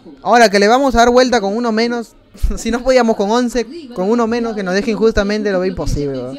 Ahora que le vamos a dar vuelta con uno menos. Si no podíamos con 11, con uno menos que nos deje injustamente, lo veo imposible, bro.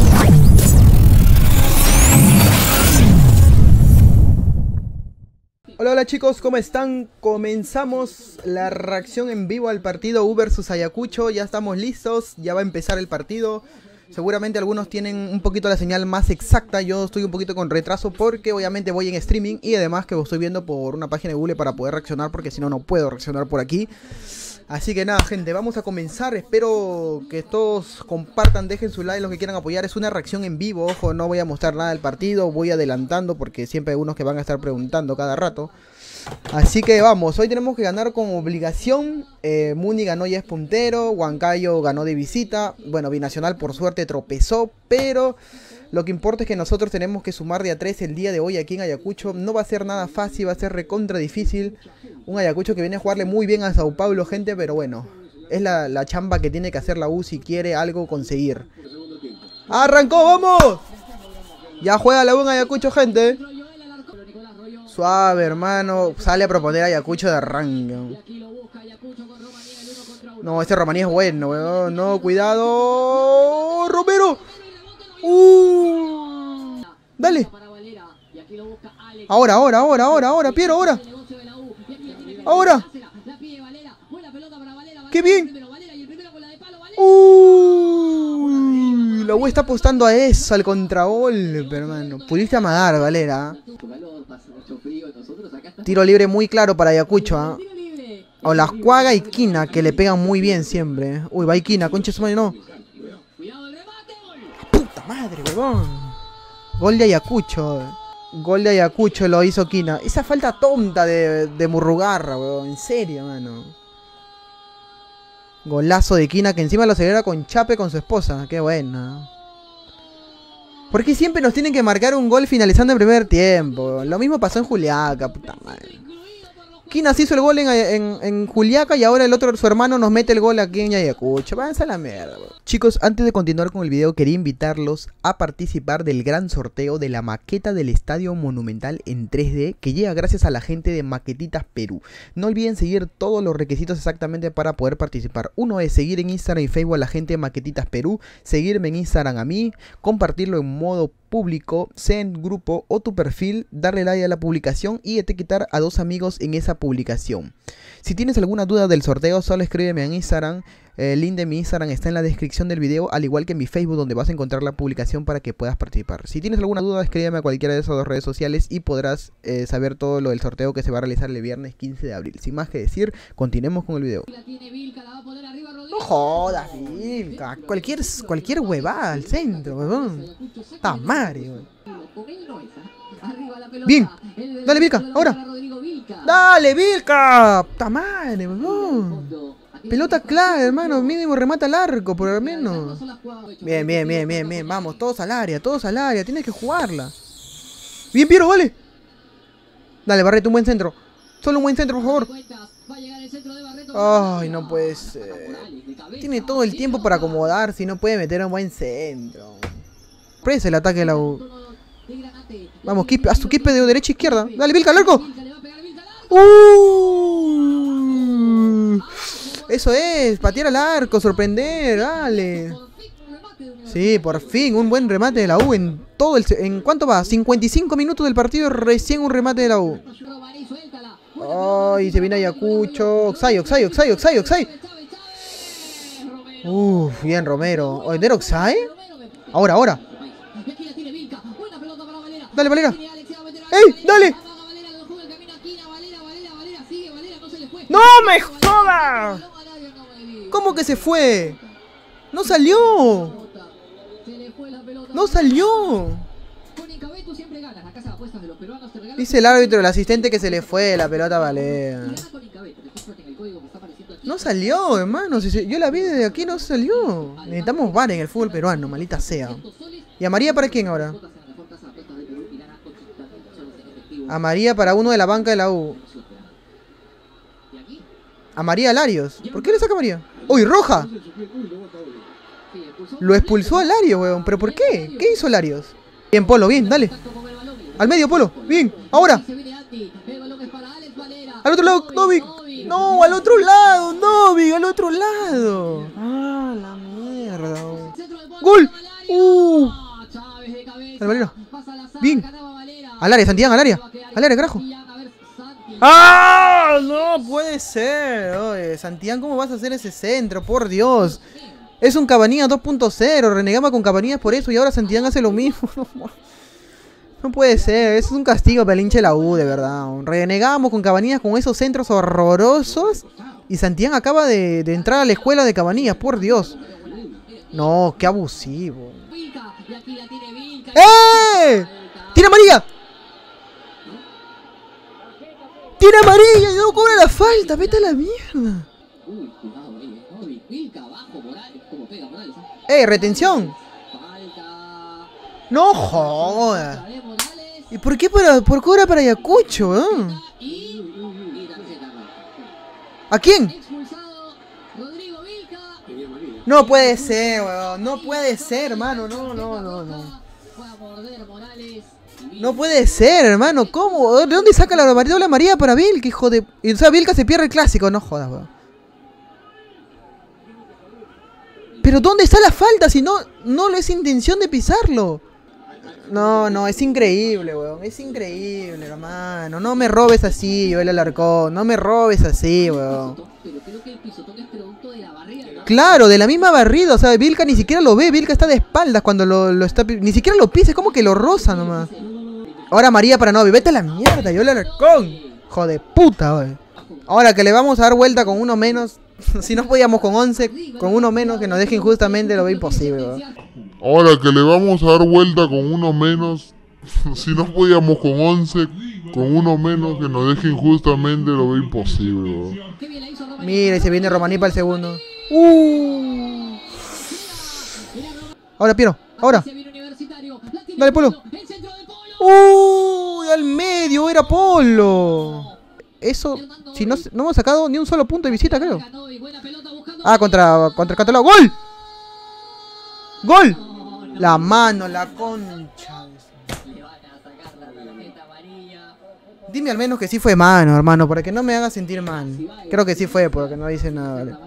Hola, hola chicos, ¿cómo están? Comenzamos la reacción en vivo al partido U versus Ayacucho. Ya estamos listos, ya va a empezar el partido. Seguramente algunos tienen un poquito la señal más exacta. Yo estoy un poquito con retraso porque obviamente voy en streaming. Y además que lo estoy viendo por una página de Google para poder reaccionar, porque si no, no puedo reaccionar por aquí. Así que nada, gente, vamos a comenzar. Espero que todos compartan, dejen su like, los que quieran apoyar. Es una reacción en vivo, ojo, no voy a mostrar nada del partido. Voy adelantando porque siempre hay unos que van a estar preguntando cada rato. Así que vamos, hoy tenemos que ganar con obligación. Muni ganó, ya es puntero. Huancayo ganó de visita. Bueno, Binacional por suerte tropezó, pero lo que importa es que nosotros tenemos que sumar de a 3 el día de hoy aquí en Ayacucho. No va a ser nada fácil, va a ser recontra difícil. Un Ayacucho que viene a jugarle muy bien a Sao Paulo, gente, pero bueno, es la chamba que tiene que hacer la U si quiere algo conseguir. ¡Arrancó, vamos! Ya juega la U en Ayacucho, gente. Suave, hermano. Sale a proponer Ayacucho de arranque. No, este Romaní es bueno, weón. No, cuidado. ¡Romero! Dale. Ahora, Piero, ahora. Ahora. ¡Qué bien! La U está apostando a eso, al contragolpe, hermano. Pudiste amagar, Valera. Tiro libre muy claro para Ayacucho, ¿eh? O las Cuaga y Quina, que le pegan muy bien siempre. Uy, va y Quina, concha su madre, no. ¡Puta madre, huevón! Gol de Ayacucho. Gol de Ayacucho lo hizo Quina. Esa falta tonta de Murrugarra, huevón. En serio, mano. Golazo de Quina, que encima lo celebra con Chape, con su esposa. Qué buena. ¿Por qué siempre nos tienen que marcar un gol finalizando el primer tiempo? Lo mismo pasó en Juliaca, puta madre. Quinas hizo el gol en Juliaca y ahora el otro, su hermano, nos mete el gol aquí en Ayacucho. Váyanse a la mierda, bro. Chicos, antes de continuar con el video, quería invitarlos a participar del gran sorteo de la maqueta del Estadio Monumental en 3D, que llega gracias a la gente de Maquetitas Perú. No olviden seguir todos los requisitos exactamente para poder participar. Uno es seguir en Instagram y Facebook a la gente de Maquetitas Perú, seguirme en Instagram a mí, compartirlo en modo público, sea en grupo o tu perfil, darle like a la publicación y etiquetar a 2 amigos en esa publicación. Si tienes alguna duda del sorteo, solo escríbeme en Instagram. El link de mi Instagram está en la descripción del video, al igual que en mi Facebook, donde vas a encontrar la publicación para que puedas participar. Si tienes alguna duda, escríbeme a cualquiera de esas 2 redes sociales y podrás saber todo lo del sorteo que se va a realizar el viernes 15 de abril. Sin más que decir, continuemos con el video. No jodas, Vilca. Cualquier huevada al centro, huevón. ¡Ta madre, huevón! Bien, dale Vilca, ahora. Dale Vilca, ¡ta madre, huevón! Pelota clara, hermano, mínimo remata al arco, por lo menos. Bien, vamos, todos al área, tienes que jugarla. Bien, Piero, vale. Dale, Barreto, un buen centro. Solo un buen centro, por favor. Ay, no puede ser. Tiene todo el tiempo para acomodar, si no puede meter un buen centro. Presa el ataque de la U. Vamos, haz tu kipe de derecha a izquierda. Dale, Vilca, al arco. Eso es, patear al arco, sorprender, dale. Sí, por fin, un buen remate de la U en todo el... ¿En cuánto va? 55 minutos del partido, recién un remate de la U. Ay, se viene Ayacucho. Oxay. Bien Romero. ¿De Oxay? Ahora. Dale, Valera. ¡Ey, dale! ¡No me jodas! ¿Cómo que se fue? ¡No salió! Dice el árbitro, el asistente, que se le fue la pelota a Valera. No salió, hermano. Yo la vi desde aquí, no salió. Necesitamos VAR en el fútbol peruano, maldita sea. ¿Y a María para quién ahora? A María para uno de la banca de la U. A María Larios. ¿Por qué le saca a María? ¡Uy, roja! Lo expulsó a Larios, weón. ¿Pero por qué? ¿Qué hizo Larios? Bien, Polo, bien, dale. Al medio, Polo. Bien, ahora. Al otro lado, Novik. No, al otro lado, Novik, al otro lado. Ah, la mierda. ¡Gol! El Valero. Bien. Al área, Santiago, al área. Al área, carajo. ¡Ah! No puede ser. Oye, Santiago, ¿cómo vas a hacer ese centro? Por Dios. Es un Cabanillas 2.0. Renegamos con Cabanillas por eso y ahora Santiago hace lo mismo. No puede ser. Eso es un castigo para el hincha de la U, de verdad. Renegamos con Cabanillas con esos centros horrorosos. Y Santiago acaba de entrar a la escuela de Cabanillas. Por Dios. No, qué abusivo. ¡Eh! ¡Tira amarilla! ¡Tira amarilla! ¡Y no cobra la falta! ¡Vete a la mierda! ¡Retención! ¡No joda! ¿Y por qué por cobra para Ayacucho, ¿A quién? No puede ser, weón. No puede ser, hermano. No. No puede ser, hermano. ¿Cómo? ¿De dónde saca la doble María para Vilca, hijo de...? Y, o sea, Vilca se pierde el clásico. No jodas, weón. Pero ¿dónde está la falta? Si no es intención de pisarlo. No, es increíble, weón. Es increíble, hermano. No me robes así, Joel Alarcón. No me robes así, weón. Claro, de la misma barrida. O sea, Vilca ni siquiera lo ve. Vilca está de espaldas cuando lo está... Ni siquiera lo pisa, es como que lo roza nomás. Ahora María para Novi. Vete a la mierda, Joel Alarcón. Hijo de puta, weón. Ahora que le vamos a dar vuelta con uno menos. Si no podíamos con 11, con uno menos que nos deje injustamente, lo veo imposible, weón. Ahora que le vamos a dar vuelta con uno menos, si no podíamos con 11, con uno menos que nos deje injustamente, lo veo imposible, weón. Mira, y se viene Romaní para el segundo. Ahora, Piero, ahora. Dale, Polo. Al medio, era Polo. Eso, si no hemos sacado ni un solo punto de visita, creo. Ah, contra Catalán. ¡Gol! ¡Gol! La mano, la concha. Dime al menos que sí fue mano, hermano, para que no me haga sentir mal. Creo que sí fue, porque no dice nada, vale.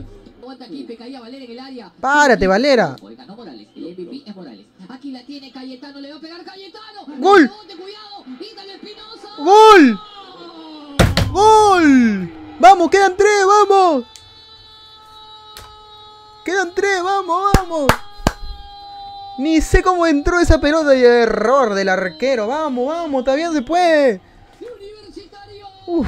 Párate, Valera. ¡Gol! ¡Gol! ¡Gol! ¡Vamos! ¡Quedan 3! ¡Vamos! ¡Quedan 3! ¡Vamos! Ni sé cómo entró esa pelota y el error del arquero. ¡Vamos! ¡Todavía se puede! Uf.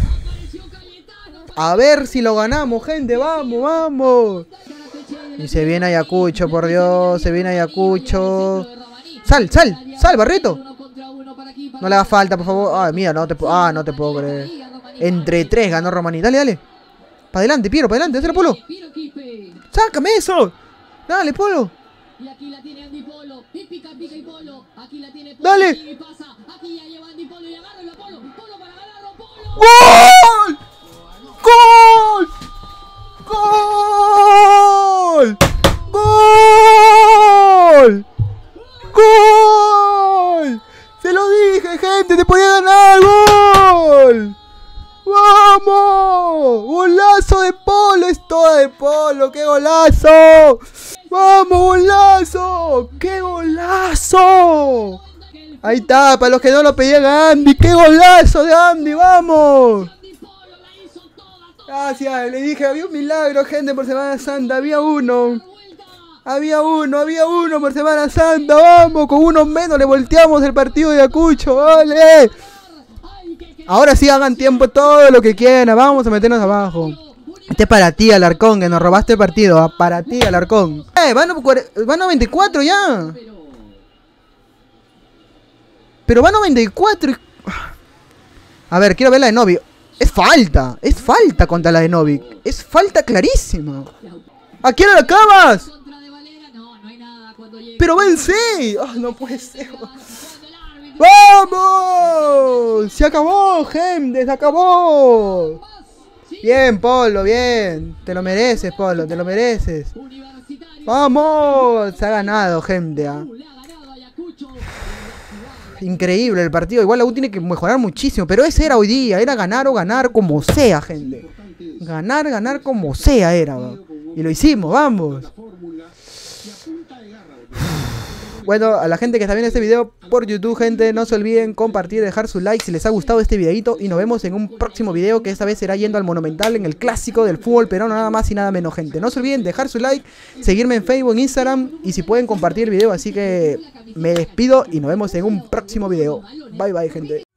A ver si lo ganamos, gente. ¡Vamos! Y se viene Ayacucho, por Dios. Se viene Ayacucho. ¡Sal, Barreto! No le haga falta, por favor. Ay, mira, no te puedo creer. Entre 3 ganó Romaní. Dale. Para adelante, Piero, para adelante. ¡Hazle, Polo! ¡Sácame eso! ¡Dale, Polo! ¡Dale! ¡Gol! ¡Gol! ¡Gol! ¡Gol! ¡Gol! ¡Se lo dije, gente! ¡Te podía ganar! ¡Gol! ¡Vamos! ¡Golazo de Polo! ¡Es toda de Polo! ¡Qué golazo! ¡Vamos, golazo! ¡Qué golazo! Ahí está, para los que no lo pedían a Andy. ¡Qué golazo de Andy! ¡Vamos! Gracias, le dije, había un milagro, gente, por Semana Santa. Había uno por Semana Santa. Vamos, con uno menos le volteamos el partido de Ayacucho. ¡Vale! Ahora sí hagan tiempo todo lo que quieran. Vamos a meternos abajo. Este es para ti, Alarcón, que nos robaste el partido. Para ti, Alarcón. Van a 94 ya. Pero van a 94 y... A ver, quiero ver la de Novik. Es falta contra la de Novik. Es falta clarísima. ¿A quién la acabas? Pero vence. No puede ser. ¡Vamos! Se acabó, gente, se acabó. Bien, Polo, bien. Te lo mereces, Polo, te lo mereces. ¡Vamos! Se ha ganado, gente. increíble el partido. Igual la U tiene que mejorar muchísimo. Pero ese era hoy día. Era ganar o ganar como sea, gente. Ganar como sea era. Y lo hicimos, vamos. Bueno, a la gente que está viendo este video por YouTube, gente, no se olviden compartir, dejar su like si les ha gustado este videito. Y nos vemos en un próximo video que esta vez será yendo al Monumental en el clásico del fútbol peruano, nada más y nada menos, gente. No se olviden dejar su like, seguirme en Facebook, en Instagram y si pueden compartir el video. Así que me despido y nos vemos en un próximo video. Bye bye, gente.